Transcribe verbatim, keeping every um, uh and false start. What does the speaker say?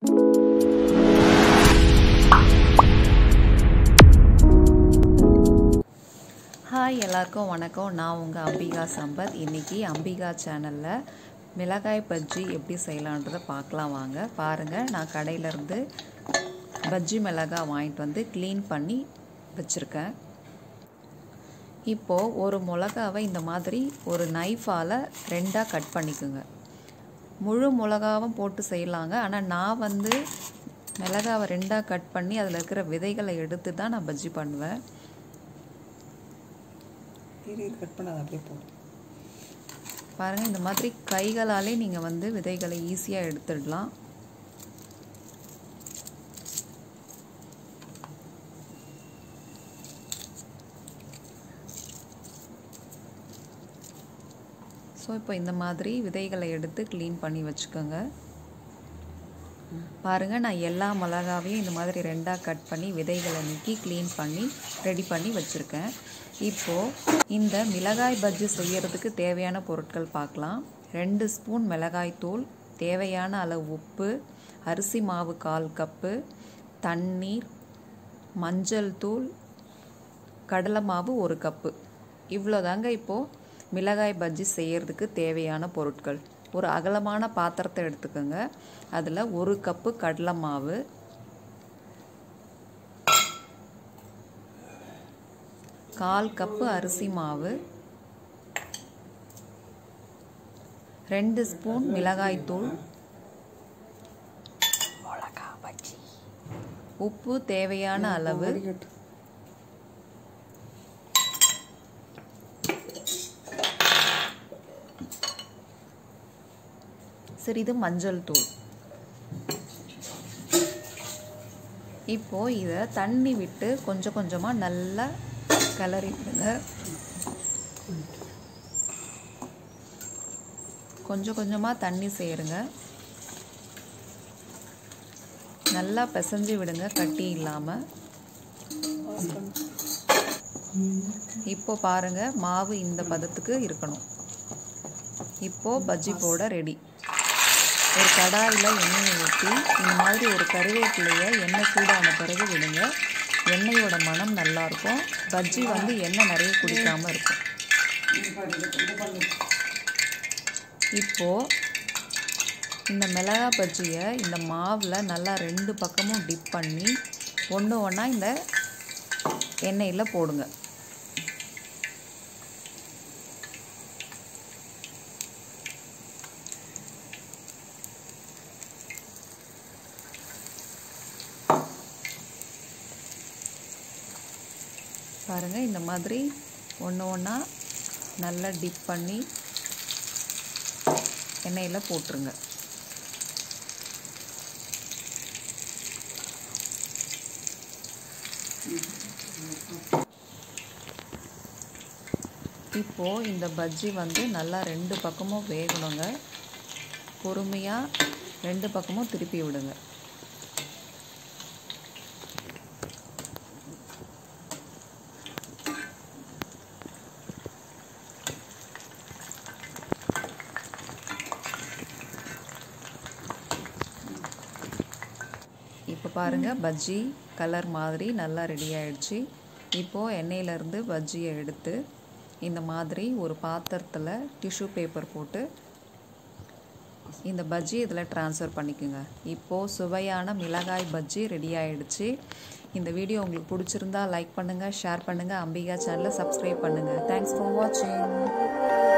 Hi எல்லாருக்கும் வணக்கம். நான் உங்கள் அம்பிகா சம்பத். இன்றைக்கி அம்பிகா சேனலில் மிளகாய் பஜ்ஜி எப்படி செய்யலான்றதை பார்க்கலாம் வாங்க. பாருங்கள், நான் கடையிலேருந்து பஜ்ஜி மிளகாய் வாங்கிட்டு வந்து க்ளீன் பண்ணி வச்சுருக்கேன். இப்போது ஒரு மிளகாவை இந்த மாதிரி ஒரு நைஃபால் ரெண்டாக கட் பண்ணிக்கோங்க. முழு மிளகாவும் போட்டு செய்யலாங்க. ஆனால் நான் வந்து மிளகாவை ரெண்டாக கட் பண்ணி அதில் இருக்கிற விதைகளை எடுத்து தான் நான் பஜ்ஜி பண்ணுவேன். கட் பண்ணாத அப்படியே போடும். பாருங்கள், இந்த மாதிரி கைகளாலே நீங்கள் வந்து விதைகளை ஈஸியாக எடுத்துடலாம். ஸோ இப்போ இந்த மாதிரி விதைகளை எடுத்து க்ளீன் பண்ணி வச்சுக்கோங்க. பாருங்கள், நான் எல்லா மிளகாவையும் இந்த மாதிரி ரெண்டாக கட் பண்ணி விதைகளை நீக்கி க்ளீன் பண்ணி ரெடி பண்ணி வச்சுருக்கேன். இப்போது இந்த மிளகாய் பஜ்ஜி செய்கிறதுக்கு தேவையான பொருட்கள் பார்க்கலாம். ரெண்டு ஸ்பூன் மிளகாய் தூள், தேவையான அளவு உப்பு, அரிசி மாவு கால் கப்பு, தண்ணீர், மஞ்சள் தூள், கடலை மாவு ஒரு கப்பு. இவ்வளோதாங்க இப்போது மிளகாய் பஜ்ஜி செய்கிறதுக்கு தேவையான பொருட்கள். ஒரு அகலமான பாத்திரத்தை எடுத்துக்கோங்க. அதில் ஒரு கப்பு கடலை மாவு, கால் கப்பு அரிசி மாவு, ரெண்டு ஸ்பூன் மிளகாய் தூள், உப்பு தேவையான அளவு, சிறிது மஞ்சள் தூள். இப்போ இதை தண்ணி விட்டு கொஞ்சம் கொஞ்சமாக நல்லா கிளறி விடுங்க. கொஞ்சம் கொஞ்சமாக தண்ணி சேருங்க. நல்லா பிசைஞ்சு விடுங்க, கட்டி இல்லாமல். இப்போ பாருங்க, மாவு இந்த பதத்துக்கு இருக்கணும். இப்போ பஜ்ஜி போட ரெடி. ஒரு கடாயில் எண்ணெயை ஊற்றி இந்த மாதிரி ஒரு கருவேப்பிலையை எண்ணெய் சூடான பிறகு விடுங்க. எண்ணெயோட மனம் நல்லாயிருக்கும். பஜ்ஜி வந்து எண்ணெய் நிறைய குடிக்காமல் இருக்கும். இப்போது இந்த மிளகாய் பஜ்ஜியை இந்த மாவில் நல்லா ரெண்டு பக்கமும் டிப் பண்ணி ஒன்று ஒன்றா இந்த எண்ணெயில் போடுங்க. பாருங்கள், இந்த மாதிரி ஒன்று ஒன்றா நல்லா டிப் பண்ணி எண்ணெயில் போட்டுருங்க. இப்போது இந்த பஜ்ஜி வந்து நல்லா ரெண்டு பக்கமும் வேகணுங்க. பொறுமையாக ரெண்டு பக்கமும் திருப்பி விடுங்க. இப்போ பாருங்கள், பஜ்ஜி கலர் மாதிரி நல்லா ரெடி ஆகிடுச்சு. இப்போது எண்ணெயிலேருந்து பஜ்ஜியை எடுத்து இந்த மாதிரி ஒரு பாத்திரத்தில் டிஷ்யூ பேப்பர் போட்டு இந்த பஜ்ஜி இதில் ட்ரான்ஸ்ஃபர் பண்ணிக்கோங்க. இப்போது சுவையான மிளகாய் பஜ்ஜி ரெடி ஆகிடுச்சு. இந்த வீடியோ உங்களுக்கு பிடிச்சிருந்தா லைக் பண்ணுங்கள், ஷேர் பண்ணுங்கள், அம்பிகா சேனலை சப்ஸ்கிரைப் பண்ணுங்கள். தேங்க்ஸ் ஃபார் வாட்சிங்.